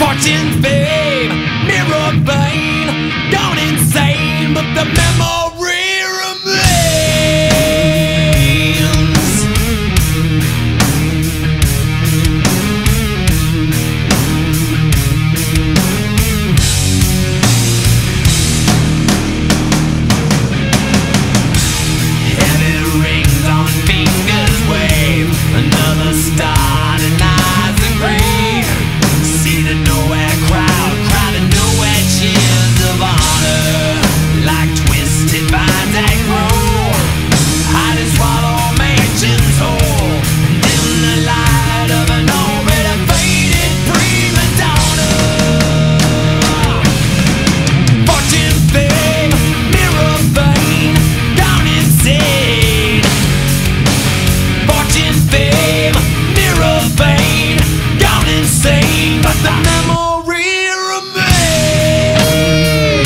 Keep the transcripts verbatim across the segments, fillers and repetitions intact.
Fortune, fame, mirror vein, gone insane, but the memory remains. Heavy rings on fingers wave, another star denies the grave. See the nowhere crowd, crowd of nowhere cheers of honor, like twisted vines that grow, hide and swallow mansions whole, dim the light of an already faded prima donna. Fortune, fame, mirror vein, gone insane. Fortune, fame, mirror vein, gone insane, but the memory remains.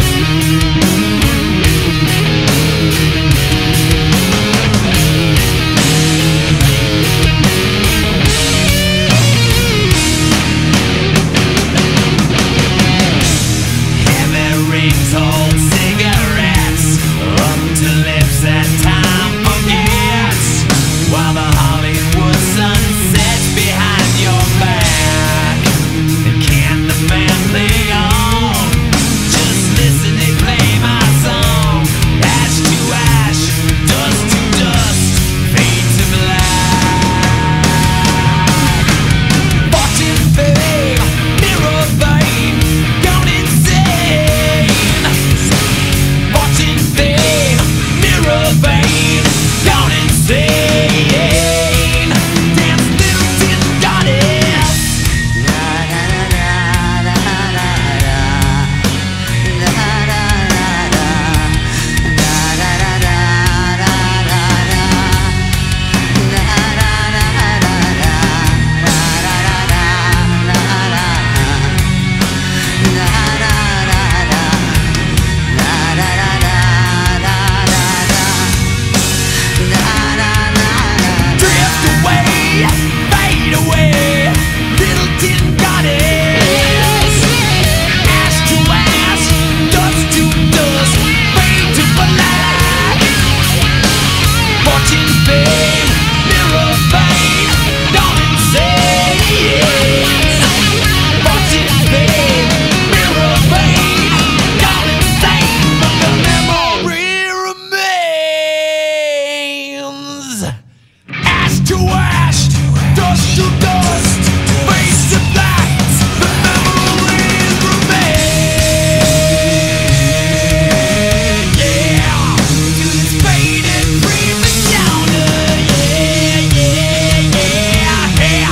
Heavy rings hold cigarettes up to lips that time forgets, while the Hollywood sun sets behind your back. Can the band play on? Just listen, they play my song. Ash to ash, dust to dust, fade to black. Fortune, fame, mirror vein, gone insane. Fortune, fame, mirror vein, gone insane. Dance, little tin goddess. Drift away, fade away, little tin goddess. Ash to ash, dust to dust, fade to black. Fortune, fame, mirror vein, gone insane. Fortune, fame, mirror vein, gone insane, but the memory remains. Ash to ash, dust to dust, face to black, the memories remain. Yeah, to this faded prima donna. Yeah, yeah, yeah, yeah.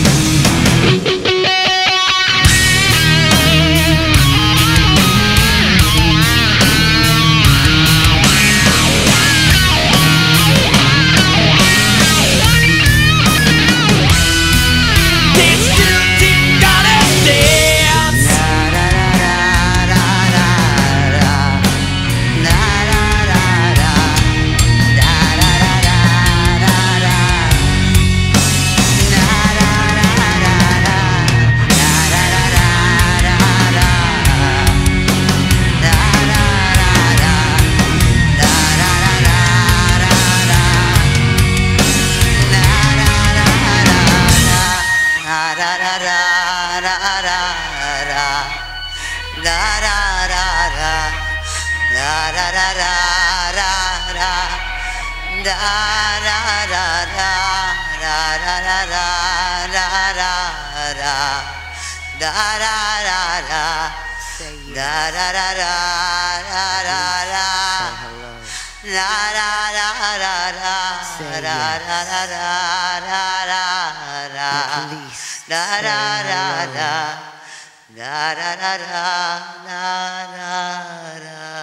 Dance, little tin goddess, dance. Da da da da da da da da.